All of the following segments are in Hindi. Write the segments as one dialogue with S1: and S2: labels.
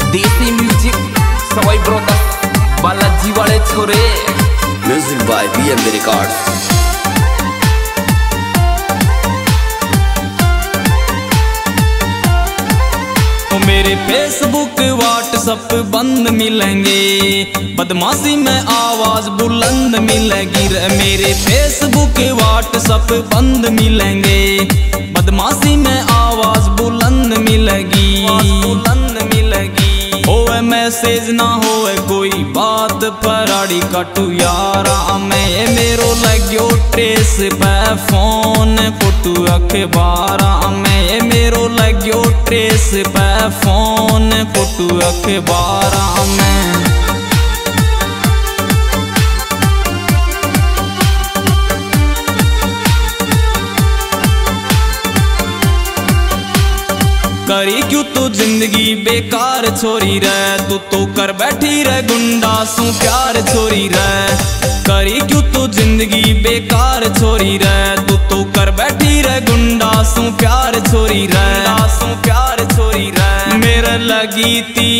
S1: देसी म्यूजिक सवाई ब्रोदर्स बालाजी वाले छोरे।
S2: Music by BMB records.
S3: मेरे फेसबुक व्हाट्सअप बंद मिलेंगे, बदमाशी में आवाज बुलंद मिलेगी रे। मेरे फेसबुक व्हाट्सअप बंद मिलेंगे, बदमाशी में आवाज बुलंद मिलेगी, बुलंद मिलेगी। होए मैसेज ना होए कोई बात पराड़ी काटू यारा मैं मेरो लग्यो ट्रेस पे फोन फोटू अखबारा मैं मेरो लग्यो ट्रेस पे फोन फोटू अखबारा में। करी क्यों तू जिंदगी बेकार छोरी रे, तू तो कर बैठी रे गुंडा सू प्यार छोरी रे। करी क्यों तू जिंदगी बेकार छोरी रे, तू तो कर बैठी रे गुंडा सू प्यार छोरी रे, सू प्यार छोरी रे। मेरे लगी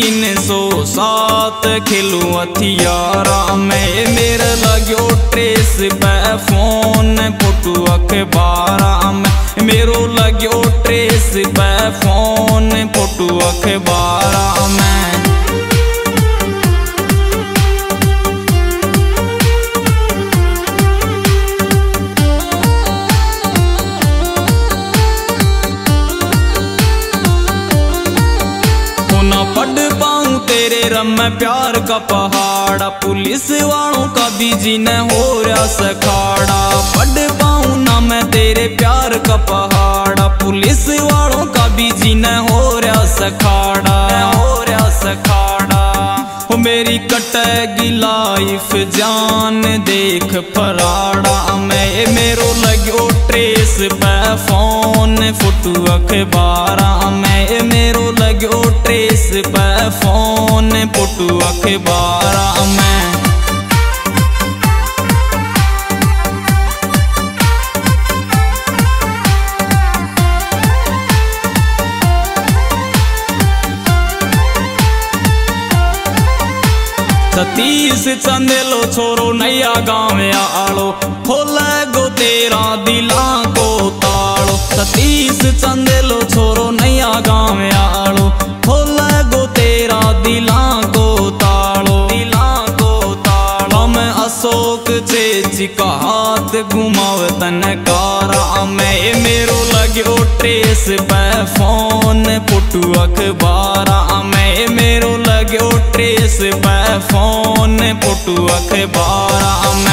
S3: 307 खिलू हथियारा मैं मेरे लग्यो ट्रेस पे फोन फोटू अखबारा में। मेरो लग्यो ट्रेस पे फोन फोटू अखबारा में। ना पढ़ पाऊं तेरे रम प्यार का पहाड़ा, पुलिस वालों का भी जीने हो रहा सखाड़ा। पढ़ पाऊं ना मैं तेरे प्यार का पहाड़ा, पुलिस वालों का भी जीने हो रहा सखाड़ा, हो रहा सखाड़ा। हो मेरी कटेगी लाइफ जान देख फराड़ा मैं मेरो लग्यो ट्रेस पे फोन फोटू अखबारा मैं मेरो लग्यो ट्रेस पे फोन फोटू अखबारा मैं। सतीश चंदेलो छोरो नैया गाँव आलो, खोले गो तेरा दिला को तालो। सतीश चंदेलो छोरो नैया गाँव आलो, खोले गो तेरा दिला को तालो, दिला को तालो। हम अशोक चेची का हाथ घुमाव तन कारा मैं मेरो लग्यो ट्रेस पे फोन फोटू अखबारा मैं मेरो लग्यो ट्रेस पे फोन फोटू अखबारा में।